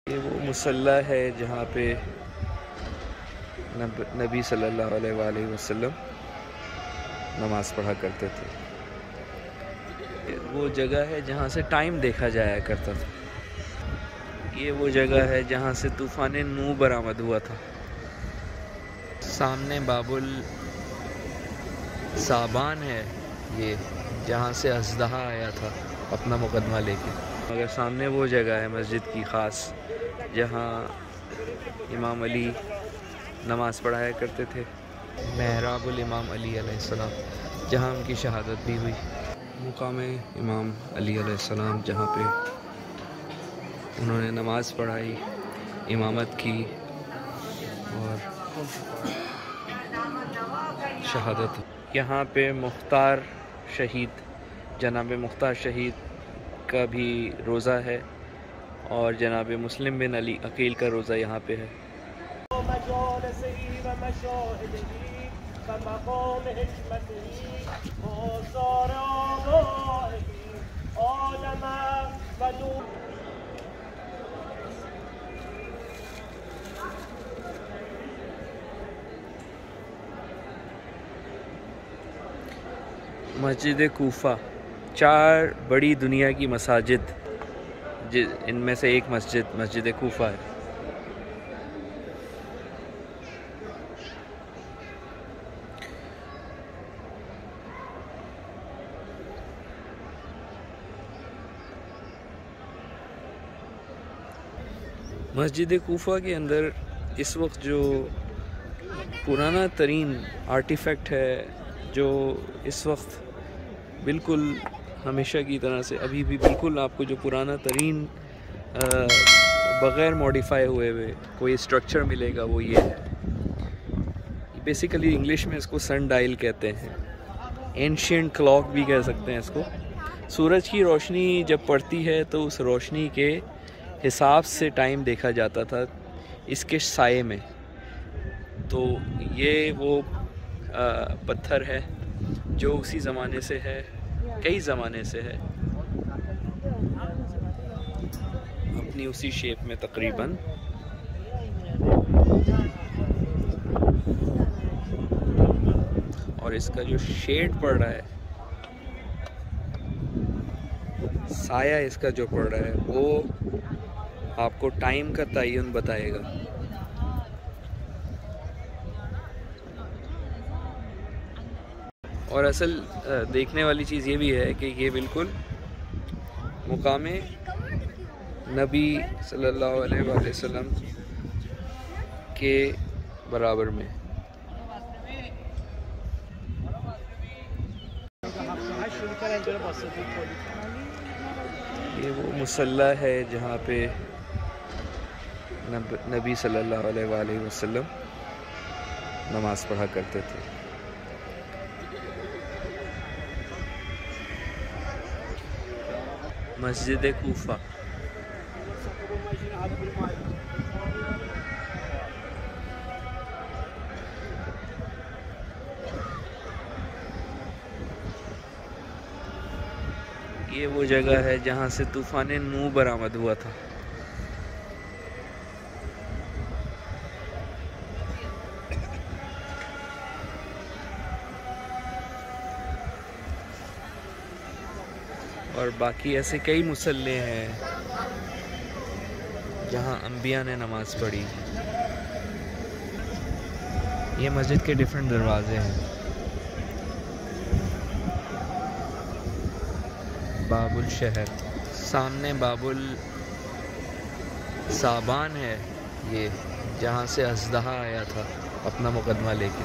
ये वो मुसल्ला है जहाँ पे नबी सल्लल्लाहु अलैहि वसल्लम नमाज़ पढ़ा करते थे। वो जगह है जहाँ से टाइम देखा जाया करता था। ये वो जगह है जहाँ से तूफ़ान नूह बरामद हुआ था। सामने बाबुल साबान है ये, जहाँ से अज़दहा आया था अपना मुकदमा लेके। मगर सामने वो जगह है मस्जिद की ख़ास जहाँ इमाम अली नमाज़ पढ़ाया करते थे। महराबुल इमाम अली अलैहिस्सलाम, जहाँ उनकी शहादत भी हुई। मुकाम इमाम अली अलैहिस्सलाम, जहाँ पे उन्होंने नमाज़ पढ़ाई, इमामत की और शहादत। यहाँ पे मुख्तार शहीद, जनाब मुख्तार शहीद का भी रोज़ा है और जनाब मुस्लिम बिन अली अकील का रोज़ा यहाँ पे है। मस्जिद कूफा, 4 बड़ी दुनिया की मसाजिद, इनमें से एक मस्जिद कूफा है। मस्जिद कूफा के अंदर इस वक्त जो पुराना तरीन आर्टिफैक्ट है, जो इस वक्त बिल्कुल हमेशा की तरह से अभी भी बिल्कुल आपको जो पुराना तरीन बग़ैर मॉडिफाई हुए कोई स्ट्रक्चर मिलेगा, वो ये है। बेसिकली इंग्लिश में इसको सन डायल कहते हैं, एंशिएंट क्लॉक भी कह सकते हैं इसको। सूरज की रोशनी जब पड़ती है तो उस रोशनी के हिसाब से टाइम देखा जाता था इसके साये में। तो ये वो पत्थर है जो उसी ज़माने से है, कई ज़माने से है, अपनी उसी शेप में तकरीबन। और इसका जो शेड पड़ रहा है, साया इसका जो पड़ रहा है, वो आपको टाइम का तयन बताएगा। और असल देखने वाली चीज़ ये भी है कि ये बिल्कुल मुकामे नबी सल्लल्लाहु अलैहि वसल्लम के बराबर में। ये वो मुसल्ला है जहाँ पे नबी सल्लल्लाहु अलैहि वसल्लम नमाज़ पढ़ा करते थे। मस्जिद कूफा। ये वो जगह है जहाँ से तूफ़ान नूह बरामद हुआ था। और बाकी ऐसे कई मुसल्ले हैं जहाँ अंबिया ने नमाज़ पढ़ी। ये मस्जिद के डिफरेंट दरवाजे हैं। बाबुल शहर, सामने बाबुल साबान है ये, जहाँ से अज़दहा आया था अपना मुकदमा लेके।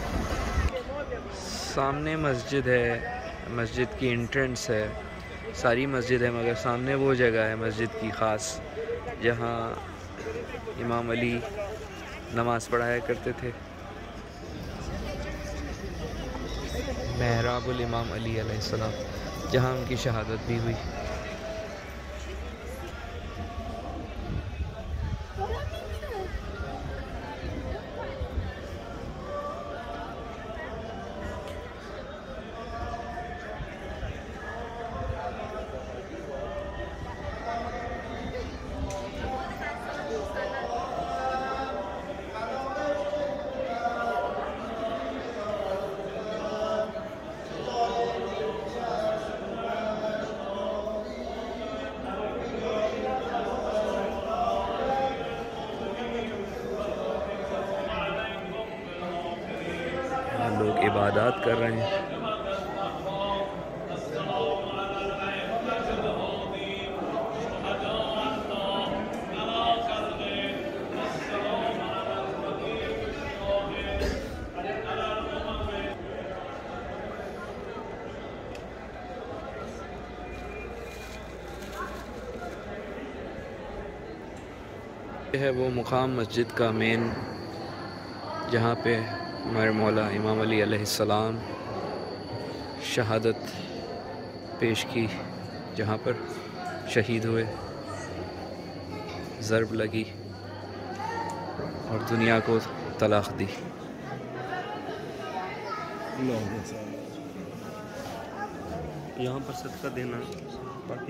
सामने मस्जिद है, मस्जिद की एंट्रेंस है, सारी मस्जिद है, मगर सामने वो जगह है मस्जिद की ख़ास जहाँ इमाम अली नमाज़ पढ़ाया करते थे। महराबुल इमाम अली अलैहिस्सलाम, जहाँ उनकी शहादत भी हुई। इबादत कर रहे हैं। यह है वो मुकाम मस्जिद का मेन, जहाँ पे हमारे मौला इमाम अली अलैहिस्सलाम शहादत पेश की, जहाँ पर शहीद हुए, ज़रब लगी और दुनिया को तलाक़ दी। यहाँ पर सदका देना बाकी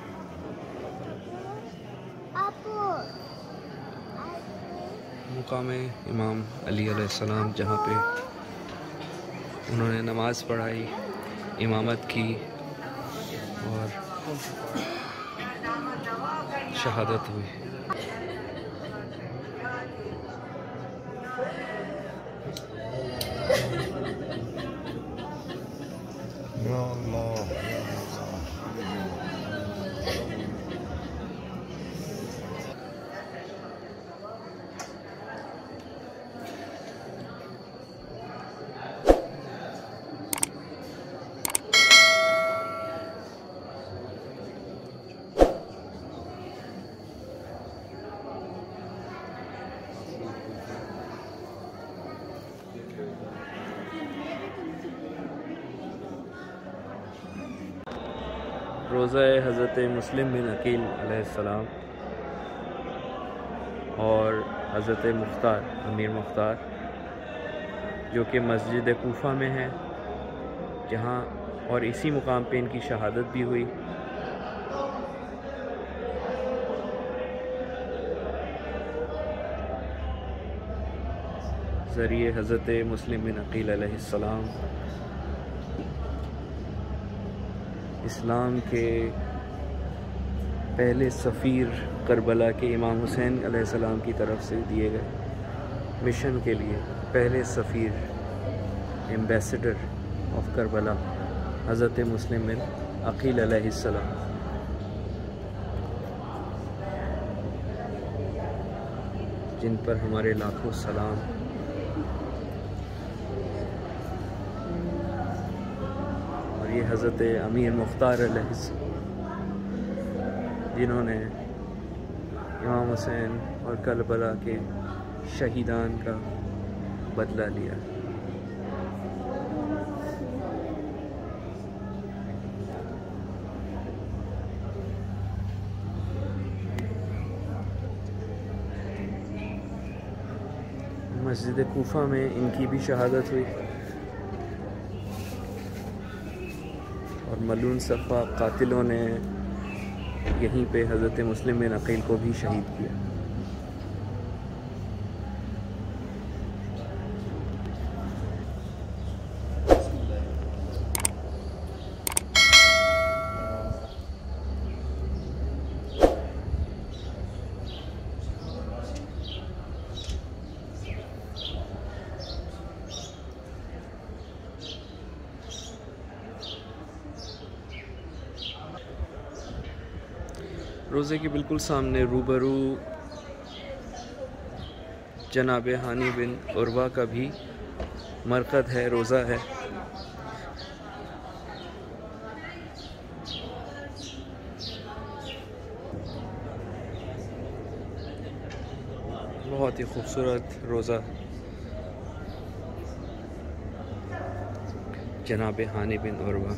मुकाम इमाम अली अलैहिस्सलाम, जहाँ पे उन्होंने नमाज़ पढ़ाई, इमामत की और शहादत हुई। रोज़ा हज़रत मुस्लिम बिन अकील अलैहिस्सलाम और हज़रत मुख्तार अमीर मुख्तार, जो कि मस्जिद कूफा में है, जहाँ और इसी मुकाम पे इनकी शहादत भी हुई। ज़रिए हज़रत मुस्लिम बिन अकील अलैहिस्सलाम इस्लाम के पहले सफ़ीर करबला के इमाम हुसैन अलैहिस्सलाम की तरफ से दिए गए मिशन के लिए पहले सफ़ीर, एम्बेसडर ऑफ करबला हज़रत मुस्लिम बिन अकील अलैहिस्सलाम, जिन पर हमारे लाखों सलाम। ये हज़रत अमीर मुख्तार अलैहिस्सलाम, जिन्होंने इमाम हुसैन और करबला के शहीदान का बदला लिया। मस्जिद कूफा में इनकी भी शहादत हुई और मलून सफ़ा कातिलों ने यहीं पे हज़रत मुस्लिम बिन अकील को भी शहीद किया। रोज़े के बिल्कुल सामने रूबरू जनाब हानी बिन उर्वा का भी मरकद है, रोज़ा है। बहुत ही खूबसूरत रोज़ा जनाब हानी बिन उर्वा।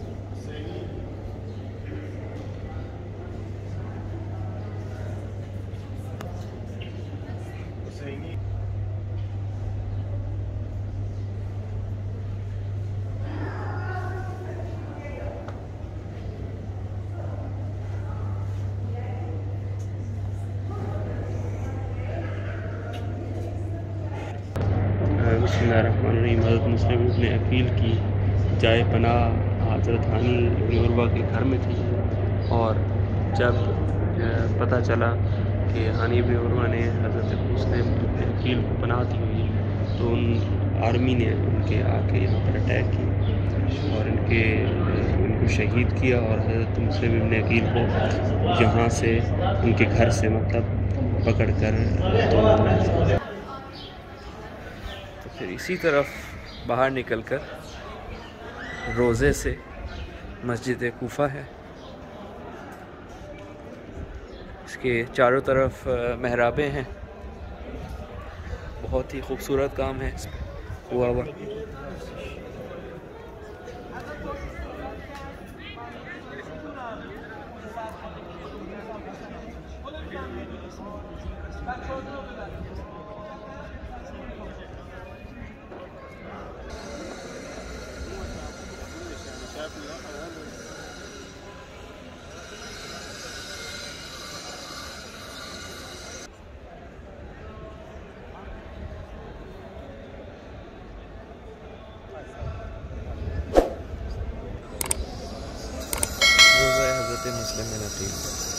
बिस्मिल्लाहिर्रहमानिर्रहीम। हज़रत मुस्लिम इब्न अकील की जाए पनाह हज़रत हानी इब्न उर्वा के घर में थी, और जब पता चला कि हानी इब्न उर्वा ने हज़रत मुस्लिम इब्न अकील को पनाह दी हुई, तो आर्मी ने उनके आके यहाँ पर अटैक किया और इनको शहीद किया और हज़रत मुस्लिम इब्न अकील को यहाँ से उनके घर से मतलब पकड़ कर तो फिर इसी तरफ बाहर निकलकर रोज़े से मस्जिद कूफा है। इसके चारों तरफ महराबें हैं, बहुत ही खूबसूरत काम है हुआ हुआ। रोज़ा हज़रत मुस्लिम इब्न अकील।